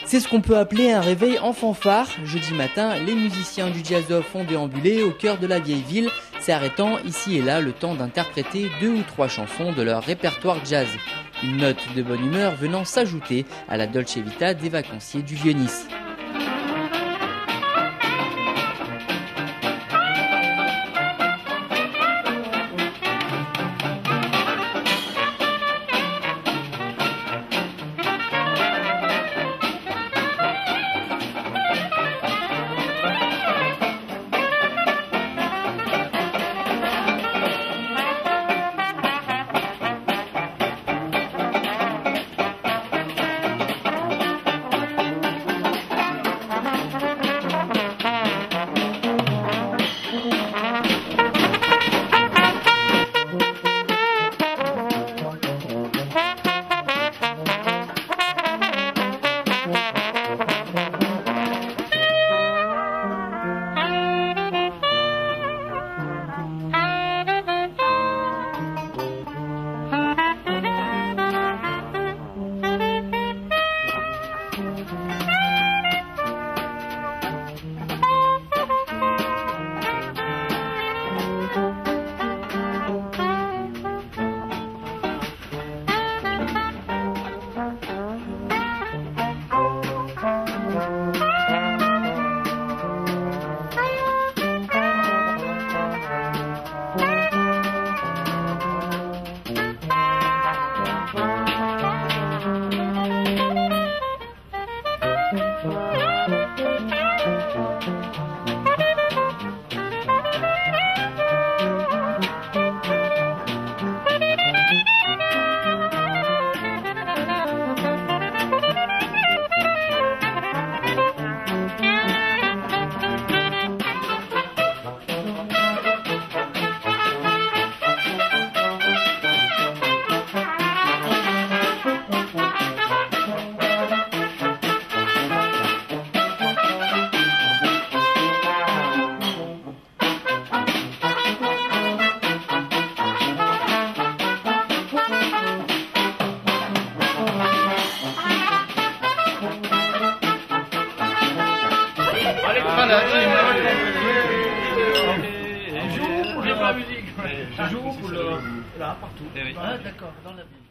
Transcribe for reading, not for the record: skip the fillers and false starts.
C'est ce qu'on peut appeler un réveil en fanfare. Jeudi matin, les musiciens du Jazz-Off ont déambulé au cœur de la vieille ville, s'arrêtant ici et là le temps d'interpréter 2 ou 3 chansons de leur répertoire jazz. Une note de bonne humeur venant s'ajouter à la Dolce Vita des vacanciers du Vieux-Nice. Je joue pour le... là, partout. Ah, d'accord, dans la ville.